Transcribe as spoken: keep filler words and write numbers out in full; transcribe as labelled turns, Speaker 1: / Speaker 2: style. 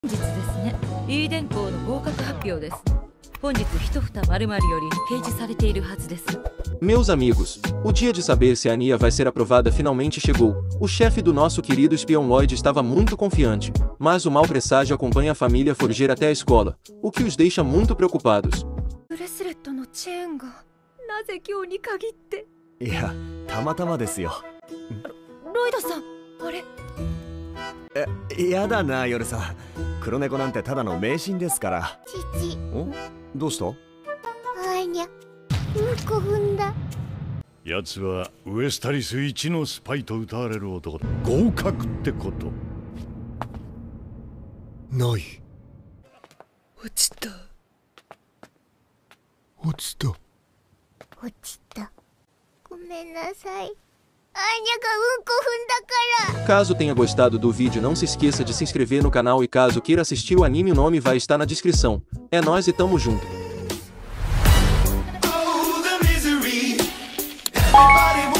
Speaker 1: 本日ですね、イーデン校の合格発表です。本日一蓋〇〇より掲示されているはずです。
Speaker 2: Meus amigos, o dia de saber se a Ania vai ser aprovada finalmente chegou. O chefe do nosso querido espião Lloyd estava muito confiante, mas o mau presságio acompanha a família Forger até a escola, o que os deixa muito preocupados.
Speaker 1: ブレスレットのチェーンがなぜ今日に限って。
Speaker 3: いや、たまたまですよ。
Speaker 1: ロイドさん、あれ。
Speaker 3: え、やだな、夜さん。黒猫なんてただの迷信ですから。
Speaker 4: 父。
Speaker 3: お、どうした？
Speaker 4: あいにゃ、うんこ踏んだ。
Speaker 5: 奴はウエスタリス一のスパイと歌われる男だ。合格ってこと。
Speaker 3: ない。
Speaker 1: 落ちた。
Speaker 3: 落ちた。
Speaker 4: 落ちた。ごめんなさい。あいにゃがうんこ踏んだから。
Speaker 2: Caso tenha gostado do vídeo, não se esqueça de se inscrever no canal e caso queira assistir o anime, o nome vai estar na descrição. É nóis e tamo junto.
Speaker 6: Oh, the misery. Everybody